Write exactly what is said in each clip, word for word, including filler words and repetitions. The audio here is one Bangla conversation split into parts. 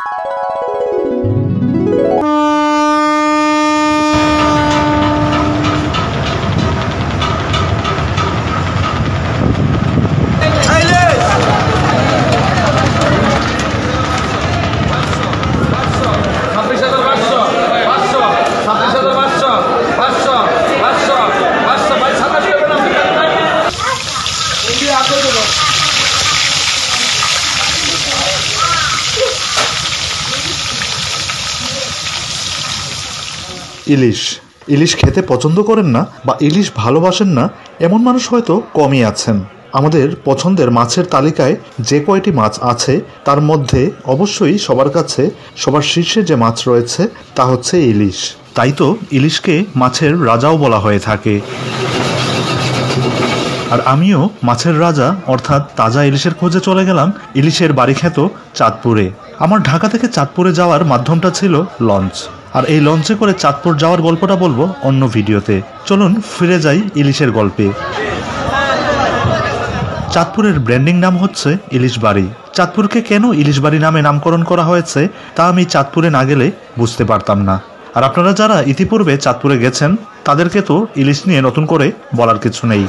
ইলিশ ইলিশ খেতে পছন্দ করেন না বা ইলিশ ভালোবাসেন না এমন মানুষ হয়তো কমই আছেন। আমাদের পছন্দের মাছের তালিকায় যে কয়টি মাছ আছে তার মধ্যে অবশ্যই সবার কাছে সবার শীর্ষে যে মাছ রয়েছে তা হচ্ছে ইলিশ। তাই তো ইলিশকে মাছের রাজাও বলা হয়ে থাকে। আর আমিও মাছের রাজা অর্থাৎ তাজা ইলিশের খোঁজে চলে গেলাম ইলিশের বাড়ি খ্যাত চাঁদপুরে। আমার ঢাকা থেকে চাঁদপুরে যাওয়ার মাধ্যমটা ছিল লঞ্চ, আর এই লঞ্চে করে চাঁদপুর যাওয়ার গল্পটা বলবো অন্য ভিডিওতে। চলুন ফিরে যাই ইলিশের গল্পে। চাঁদপুরের ব্র্যান্ডিং নাম হচ্ছে ইলিশ বাড়ি। চাঁদপুরকে কেন ইলিশ বাড়ি নামে নামকরণ করা হয়েছে তা আমি চাঁদপুরে না গেলে বুঝতে পারতাম না। আর আপনারা যারা ইতিপূর্বে চাঁদপুরে গেছেন তাদেরকে তো ইলিশ নিয়ে নতুন করে বলার কিছু নেই।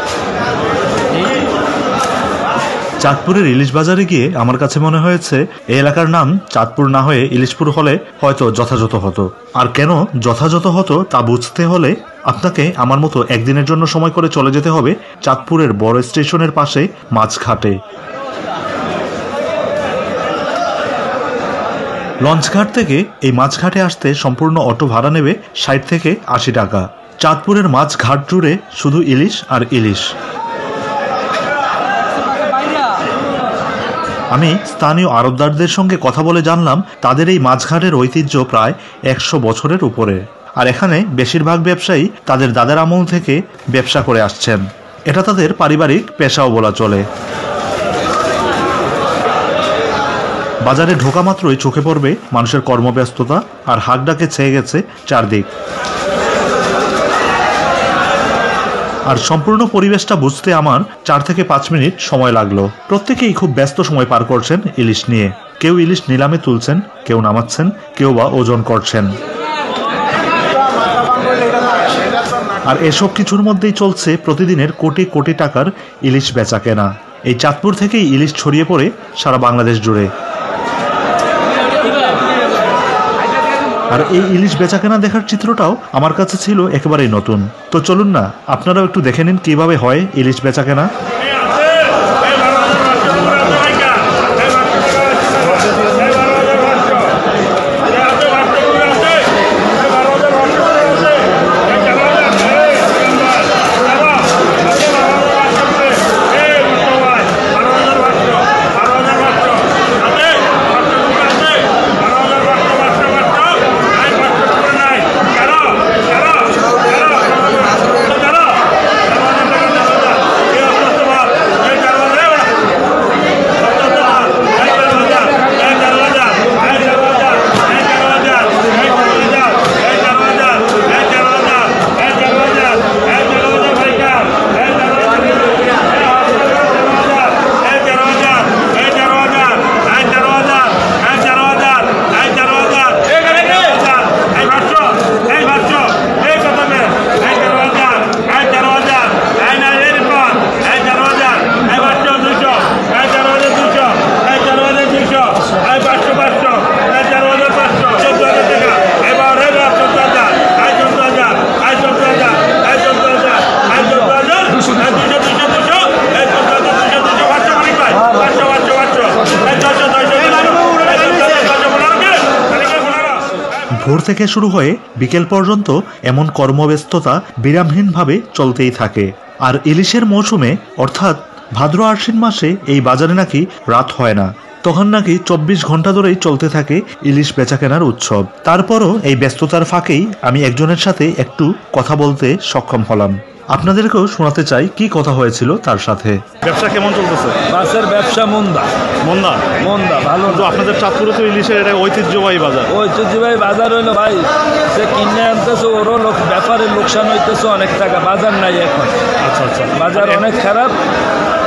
চাঁদপুরের ইলিশ বাজারে গিয়ে আমার কাছে মনে হয়েছে এই এলাকার নাম চাঁদপুর না হয়ে ইলিশপুর হলে হয়তো যথাযথ হতো। আর কেন যথাযথ হতো তা বুঝতে হলে আপনাকে আমার মতো একদিনের জন্য সময় করে চলে যেতে হবে চাঁদপুরের বড় স্টেশনের পাশে মাছঘাটে। লঞ্চঘাট থেকে এই মাছঘাটে আসতে সম্পূর্ণ অটো ভাড়া নেবে ষাট থেকে আশি টাকা। চাঁদপুরের মাছঘাট জুড়ে শুধু ইলিশ আর ইলিশ। আমি স্থানীয় আড়তদারদের সঙ্গে কথা বলে জানলাম তাদের এই মাছঘাটের ঐতিহ্য প্রায় একশো বছরের উপরে। আর এখানে বেশিরভাগ ব্যবসায়ী তাদের দাদার আমল থেকে ব্যবসা করে আসছেন। এটা তাদের পারিবারিক পেশাও বলা চলে। বাজারে ঢোকা মাত্রই চোখে পড়বে মানুষের কর্মব্যস্ততা আর হাঁকডাকে ছেয়ে গেছে চারদিক। আর সম্পূর্ণ পরিবেশটা বুঝতে আমার চার থেকে পাঁচ মিনিট সময় লাগলো। প্রত্যেকেই খুব ব্যস্ত সময় পার করছেন ইলিশ নিয়ে। কেউ ইলিশ নিলামে তুলছেন, কেউ নামাচ্ছেন, কেউ বা ওজন করছেন। আর এসব কিছুর মধ্যেই চলছে প্রতিদিনের কোটি কোটি টাকার ইলিশ বেচা কেনা। এই চাঁদপুর থেকেই ইলিশ ছড়িয়ে পড়ে সারা বাংলাদেশ জুড়ে। আর এই ইলিশ বেচাকেনা দেখার চিত্রটাও আমার কাছে ছিল একেবারেই নতুন। তো চলুন না আপনারাও একটু দেখে নিন কিভাবে হয় ইলিশ বেচাকেনা। ভোর থেকে শুরু হয়ে বিকেল পর্যন্ত এমন কর্মব্যস্ততা বিরামহীনভাবে চলতেই থাকে। আর ইলিশের মৌসুমে অর্থাৎ ভাদ্র আশ্বিন মাসে এই বাজারে নাকি রাত হয় না। তখন নাকি চব্বিশ ঘন্টা ধরেই চলতে থাকে ইলিশ বেচাকেনার উৎসব। তারপরও এই ব্যস্ততার ফাঁকেই আমি একজনের সাথে একটু কথা বলতে সক্ষম হলাম। আপনাদেরকেও শোনাতে চাই কি কথা হয়েছিল তার সাথে। ব্যবসা কেমন চলতেছে? মাছের ব্যবসা মন্দা মন্দা মন্দা ভালো। তো আপনাদের চাঁদপুরে তো ইলিশের এটা ঐতিহ্যবাহী বাজার। ঐতিহ্যবাহী বাজার হইলো ভাই, সে কিনে আনতেছে ওরও লোক ব্যাপারের লোকসান হইতেছে অনেক টাকা। বাজার নাই এখন। আচ্ছা আচ্ছা, বাজার অনেক খারাপ।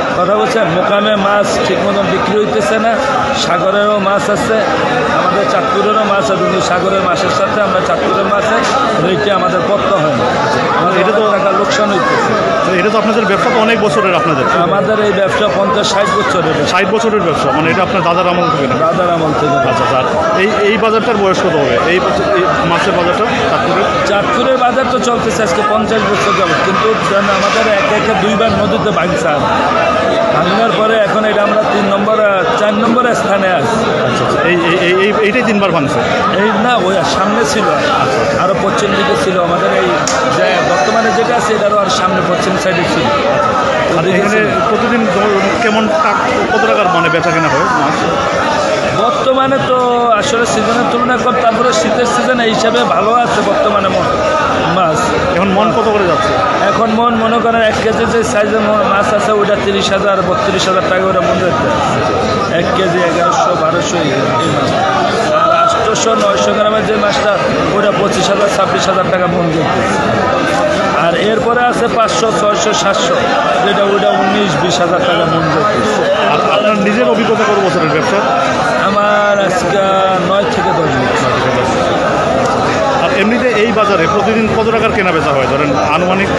কথা বলছেন, মোকামে মাছ ঠিক মতন বিক্রি হইতেছে না। সাগরেরও মাছ আছে, আমাদের চাঁদপুরেরও মাছ আছে, কিন্তু সাগরের মাছের সাথে আমরা চাঁদপুরের মাছের রেটে আমাদের পড়তে হয় না। এটা তো টাকা লোকসান হইতেছে। এটা তো আপনাদের ব্যবসা তো অনেক বছরের আপনাদের। আমাদের এই ব্যবসা পঞ্চাশ ষাট বছরের ষাট বছরের ব্যবসা, মানে এটা আপনার দাদার আমল থেকে না? দাদার আমল থেকে। আচ্ছা স্যার, এই এই বাজারটার বয়স কত হবে? এই এই মাছের বাজারটা চাঁদপুরের চাঁদপুরের বাজার তো চলতেছে আজকে পঞ্চাশ বছর যাবে, কিন্তু আমাদের একে একে দুইবার নদীতে ভাঙছে। ভাঙার পরে এখন এটা আমরা তিন নম্বর চার নম্বর স্থানে আছি। আচ্ছা আচ্ছা, এই এই এইটাই তিনবার ভাঙছে? এই না, ওই সামনে ছিল, আরও পশ্চিম দিকে ছিল আমাদের। এই যে বর্তমানে যেটা আছে এটারও আর সামনে পশ্চিম সাইডে ছিল। আর এখানে প্রতিদিন কেমন কত টাকার মানে বেচা কেনা হয় মাছ? বর্তমানে তো আসলে সিজনের তুলনায় কম, তারপরে শীতের সিজন এই হিসাবে ভালো আছে বর্তমানে মাছ। এখন মন কত করে যাচ্ছে? এখন মন মনে করেন এক কেজি যে সাইজের মাছ আছে ওইটা তিরিশ হাজার বত্রিশ হাজার টাকা ওটা মন যাচ্ছে। এক কেজি এগারোশো বারোশো এই মাছ। আর আটশোশো নয়শো গ্রামের যে মাছটা ওটা পঁচিশ হাজার ছাব্বিশ হাজার টাকা মন যাচ্ছে। আর এরপরে আছে পাঁচশো ছয়শো সাতশো, যেটা ওইটা উনিশ বিশ হাজার টাকা মন যাচ্ছে। আর আপনার নিজের অভিজ্ঞতা কত বছরের ব্যবসা? আমার আজকে নয় থেকে দশ বছর। আর এমনিতে এই বাজারে প্রতিদিন কত টাকার কেনা বেচা হয় ধরেন আনুমানিক?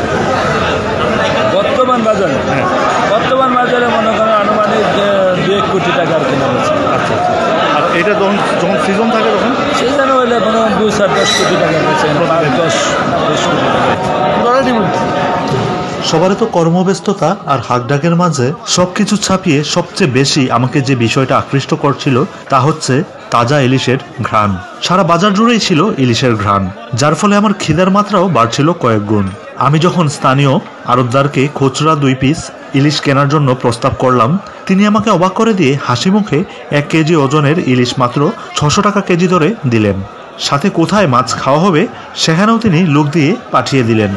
বর্তমান বাজারে হ্যাঁ বর্তমান বাজারে মনে করেন আনুমানিক দু এক কোটি টাকার কেনা বেচা। আচ্ছা আচ্ছা। আর এটা যখন যখন সিজন থাকে তখন সিজনে হইলে কোনো দুই চার দশ কোটি টাকা বেচে, পাঁচ দশ দশ কোটি টাকা। সবারই তো কর্মব্যস্ততা আর হাকডাকের মাঝে সবকিছু ছাপিয়ে সবচেয়ে বেশি আমাকে যে বিষয়টা আকৃষ্ট করছিল তা হচ্ছে তাজা ইলিশের ঘ্রাণ। সারা বাজার জুড়েই ছিল ইলিশের ঘ্রাণ, যার ফলে আমার খিদার মাত্রাও বাড়ছিল কয়েক গুণ। আমি যখন স্থানীয় আড়তদারকে খুচরা দুই পিস ইলিশ কেনার জন্য প্রস্তাব করলাম, তিনি আমাকে অবাক করে দিয়ে হাসি মুখে এক কেজি ওজনের ইলিশ মাত্র ছশো টাকা কেজি ধরে দিলেন। সাথে কোথায় মাছ খাওয়া হবে সেখানেও তিনি লোক দিয়ে পাঠিয়ে দিলেন।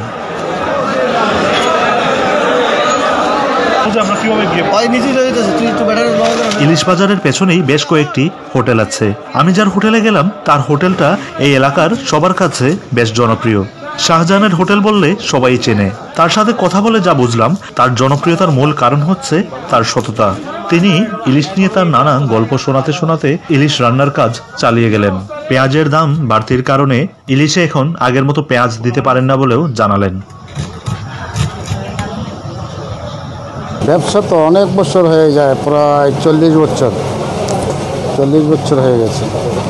ইলিশ বাজারের পেছনেই বেশ কয়েকটি হোটেল আছে। আমি যার হোটেলে গেলাম তার হোটেলটা এই এলাকার সবার কাছে বেশ জনপ্রিয়। শাহজাহানের হোটেল বললে সবাই চেনে। তার সাথে কথা বলে যা বুঝলাম, তার জনপ্রিয়তার মূল কারণ হচ্ছে তার সততা। তিনি ইলিশ নিয়ে তার নানা গল্প শোনাতে শোনাতে ইলিশ রান্নার কাজ চালিয়ে গেলেন। পেঁয়াজের দাম বাড়তির কারণে ইলিশে এখন আগের মতো পেঁয়াজ দিতে পারেন না বলেও জানালেন। ব্যবসা তো অনেক বছর হয়ে যায়, প্রায় চল্লিশ বছর চল্লিশ বছর হয়ে গেছে।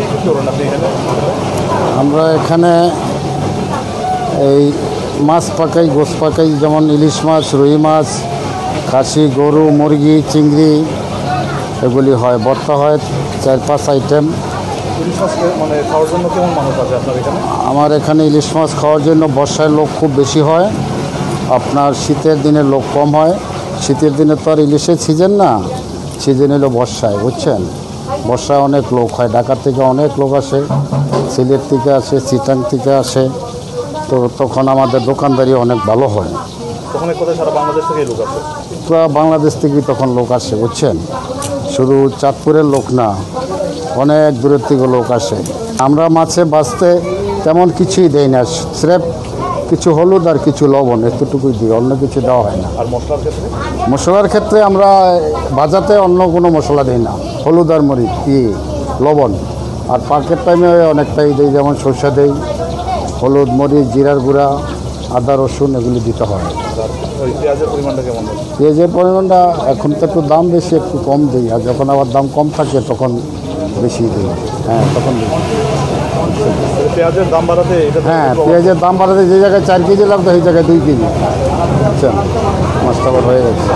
আমরা এখানে এই মাছ পাকাই, গোস পাকাই, যেমন ইলিশ মাছ, রুই মাছ, খাসি, গরু, মুরগি, চিংড়ি এগুলি হয়, ভর্তা হয় চার পাঁচ আইটেম। মানে খাওয়ার জন্য কেমন মানুষ আছে আপনার এখানে? আমার এখানে ইলিশ মাছ খাওয়ার জন্য বর্ষায় লোক খুব বেশি হয়, আপনার শীতের দিনে লোক কম হয়। শীতের দিনে তো আর ইলিশের সিজন না, সিজন হলো বর্ষায়, বুঝছেন। বর্ষায় অনেক লোক হয়, ঢাকা থেকে অনেক লোক আসে, সিলেট থেকে আসে, চিটাং থেকে আসে, তো তখন আমাদের দোকানদারি অনেক ভালো হয়। তখন সারা বাংলাদেশ থেকে লোক আসে? পুরো বাংলাদেশ থেকেই তখন লোক আসে, বুঝছেন। শুধু চাঁদপুরের লোক না, অনেক দূরের থেকে লোক আসে। আমরা মাছে বাঁচতে তেমন কিছুই দেই না, স্রেফ কিছু হলুদ আর কিছু লবণ, এতটুকুই দিই, অন্য কিছু দেওয়া হয় না। আর মশলার ক্ষেত্রে? মশলার ক্ষেত্রে আমরা ভাজাতে অন্য কোনো মশলা দিই না, হলুদ আর মরিচ, কি লবণ। আর পাকের টাইমে অনেকটাই দিই, যেমন সরষে দেই, হলুদ, মরিচ, জিরার গুঁড়া, আদা, রসুন এগুলি দিতে হয়। পেঁয়াজের পরিমাণটা কেমন? পেঁয়াজের পরিমাণটা এখন তো একটু দাম বেশি, একটু কম দিই, আর যখন আবার দাম কম থাকে তখন বেশি দিই। হ্যাঁ, তখন দিই। পেঁয়াজের দাম বাড়াতে? হ্যাঁ, পেঁয়াজের দাম বাড়াতে যে জায়গায় চার কেজি লাগতো সেই জায়গায় দুই কেজি, বুঝছেন। মাছটা আবার হয়ে গেছে।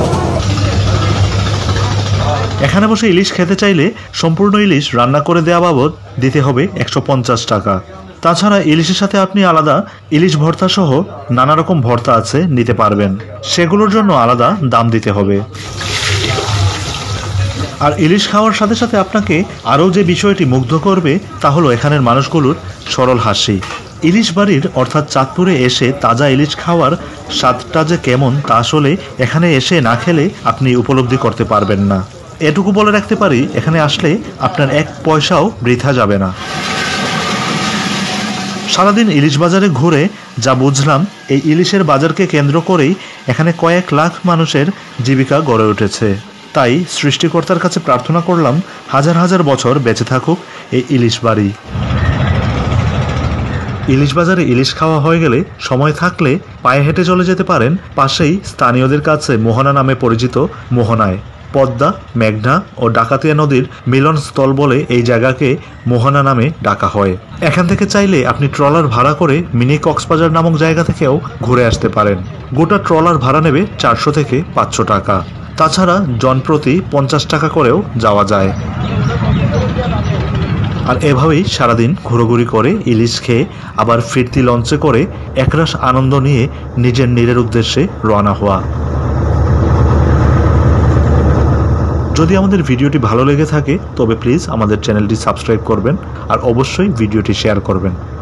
এখানে বসে ইলিশ খেতে চাইলে সম্পূর্ণ ইলিশ রান্না করে দেওয়া বাবদ দিতে হবে একশো পঞ্চাশ টাকা। তাছাড়া ইলিশের সাথে আপনি আলাদা ইলিশ ভর্তা সহ নানা রকম ভর্তা আছে নিতে পারবেন, সেগুলোর জন্য আলাদা দাম দিতে হবে। আর ইলিশ খাওয়ার সাথে সাথে আপনাকে আরও যে বিষয়টি মুগ্ধ করবে তা হলো এখানের মানুষগুলোর সরল হাসি। ইলিশ বাড়ির অর্থাৎ চাঁদপুরে এসে তাজা ইলিশ খাওয়ার স্বাদটা যে কেমন তা আসলে এখানে এসে না খেলে আপনি উপলব্ধি করতে পারবেন না। এটুকু বলে রাখতে পারি, এখানে আসলে আপনার এক পয়সাও বৃথা যাবে না। সারাদিন ইলিশ বাজারে ঘুরে যা বুঝলাম, এই ইলিশের বাজারকে কেন্দ্র করেই এখানে কয়েক লাখ মানুষের জীবিকা গড়ে উঠেছে। তাই সৃষ্টিকর্তার কাছে প্রার্থনা করলাম হাজার হাজার বছর বেঁচে থাকুক এই ইলিশ বাড়ি। ইলিশ বাজারে ইলিশ খাওয়া হয়ে গেলে সময় থাকলে পায়ে হেঁটে চলে যেতে পারেন পাশেই স্থানীয়দের কাছে মোহনা নামে পরিচিত মোহনায়। পদ্মা, মেঘনা ও ডাকাতিয়া নদীর মিলনস্থল বলে এই জায়গাকে মোহনা নামে ডাকা হয়। এখান থেকে চাইলে আপনি ট্রলার ভাড়া করে মিনি কক্সবাজার নামক জায়গা থেকেও ঘুরে আসতে পারেন। গোটা ট্রলার ভাড়া নেবে চারশো থেকে পাঁচশো টাকা। তাছাড়া জনপ্রতি পঞ্চাশ টাকা করেও যাওয়া যায়। আর এভাবেই সারাদিন ঘোরাঘুরি করে ইলিশ খেয়ে আবার ফিরতি লঞ্চে করে একরাশ আনন্দ নিয়ে নিজের নীড়ের উদ্দেশ্যে রওনা হওয়া। যদি আমাদের ভিডিওটি ভালো লেগে থাকে তবে প্লিজ আমাদের চ্যানেলটি সাবস্ক্রাইব করবেন আর অবশ্যই ভিডিওটি শেয়ার করবেন।